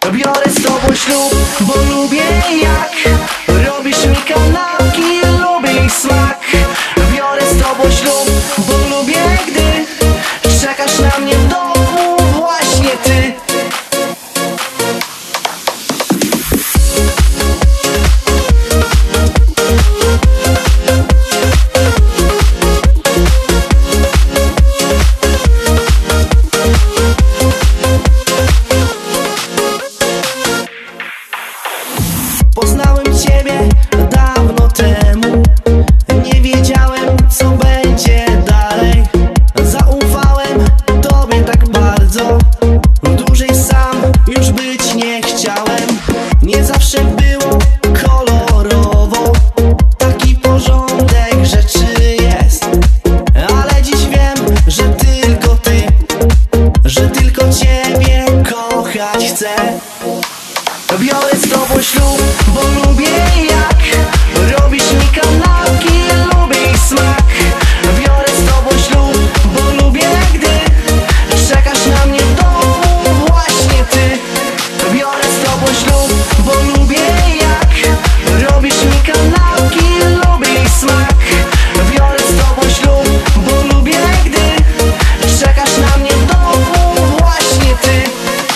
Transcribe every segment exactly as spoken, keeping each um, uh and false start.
Biorę z tobą ślub, bo lubię jak robisz mi kanapki, lubię ich smak. Biorę z tobą ślub, bo lubię, gdy czekasz na mnie w domu, właśnie ty. Poznałem ciebie dawno temu, nie wiedziałem, co będzie dalej. Zaufałem tobie tak bardzo, dłużej sam już być nie chciałem. Nie zawsze było kolorowo, taki porządek rzeczy jest. Ale dziś wiem, że tylko ty, że tylko ciebie kochać chcę. Biorę z tobą ślub, bo lubię jak robisz mi kanapki, lubię ich smak. Biorę z tobą ślub, bo lubię, gdy czekasz na mnie w domu, właśnie ty. Biorę z tobą ślub, bo lubię jak robisz mi kanapki, lubię ich smak. Biorę z tobą ślub, bo lubię, gdy czekasz na mnie w domu, właśnie ty.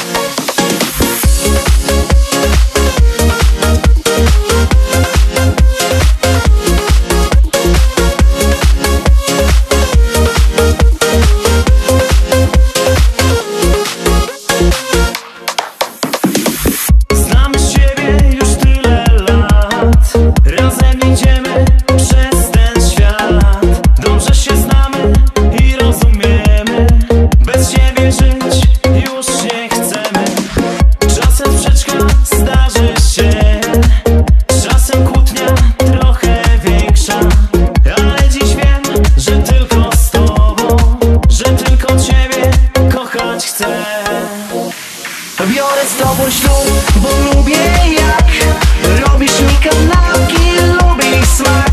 Biorę z tobą ślub, bo lubię jak robisz mi kanapki, lubię ich smak.